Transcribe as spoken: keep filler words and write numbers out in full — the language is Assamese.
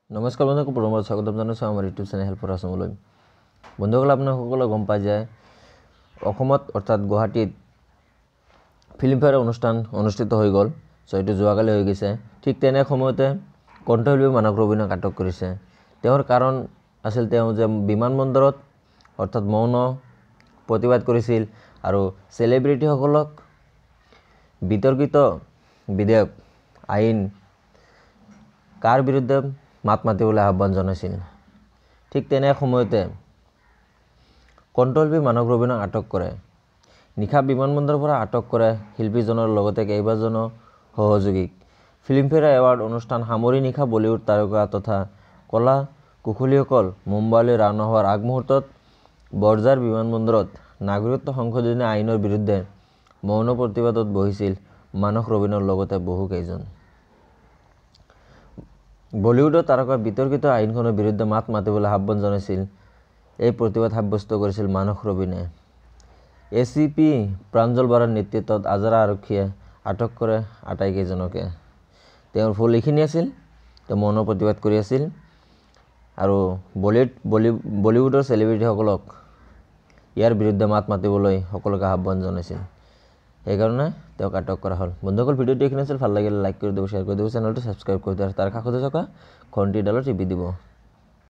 নমস্কাৰ বন্ধুসকল, পুনৰবাৰ স্বাগতম জনাইছোঁ আমাৰ ইউটিউব চেনেল হেল্পৰ আছামলৈ। বন্ধুসকল, আপোনালোকসকলে গম পাই যায় অসমত অৰ্থাৎ গুৱাহাটীত ফিল্মফেয়াৰ অনুষ্ঠান অনুষ্ঠিত হৈ গ'ল। চ' এইটো যোৱাকালি হৈ গৈছে। ঠিক তেনে সময়তে কণ্ঠশিল্পী মানস ৰবীনক আটক কৰিছে। তেওঁৰ কাৰণ আছিল তেওঁ যে বিমানবন্দৰত অৰ্থাৎ মৌন প্ৰতিবাদ কৰিছিল আৰু চেলিব্ৰিটিসকলক বিতৰ্কিত বিধেয়ক আইন কাৰ বিৰুদ্ধে মাত মাতিবলৈ আহ্বান জনাইছিল। ঠিক তেনে সময়তে কণ্ঠশিল্পী মানস ৰবীনক আটক কৰে। নিশা বিমানবন্দৰৰ পৰা আটক কৰে শিল্পীজনৰ লগতে কেইবাজনো সহযোগীক। ফিল্মফেয়াৰ এৱাৰ্ড অনুষ্ঠান সামৰি নিশা বলিউড তাৰকা তথা কলা কুশলীসকল মুম্বাইলৈ ৰাওনা হোৱাৰ আগমুহূৰ্তত বৰঝাৰ বিমানবন্দৰত নাগৰিকত্ব সংশোধনী আইনৰ বিৰুদ্ধে মৌন প্ৰতিবাদত বহিছিল মানস ৰবীনৰ লগতে বহু কেইজন। বলিউডৰ তাৰকা বিতৰ্কিত আইনখনৰ বিৰুদ্ধে মাত মাতিবলৈ আহ্বান জনাইছিল। এই প্ৰতিবাদ সাব্যস্ত কৰিছিল মানস ৰবীনে। এ চি পি প্ৰাঞ্জল বৰাৰ নেতৃত্বত আজাৰা আৰক্ষীয়ে আটক কৰে আটাইকেইজনকে। তেওঁৰ ভুল এইখিনি আছিল, তেওঁ মৌন প্ৰতিবাদ কৰি আছিল আৰু বলিউড বলি বলিউডৰ চেলিব্ৰিটিসকলক ইয়াৰ বিৰুদ্ধে মাত মাতিবলৈ সকলোকে আহ্বান জনাইছিল। সেইকাৰণে তেওঁক আটক কৰা হ'ল। বন্ধুসকল, ভিডিঅ'টো এইখিনি আছিল। ভাল লাগিলে লাইক কৰি দিব, শ্বেয়াৰ কৰি দিব, চেনেলটো ছাবস্ক্ৰাইব কৰি দিব আৰু তাৰ কাষতে থকা ঘণ্টিডালত টিপি দিব।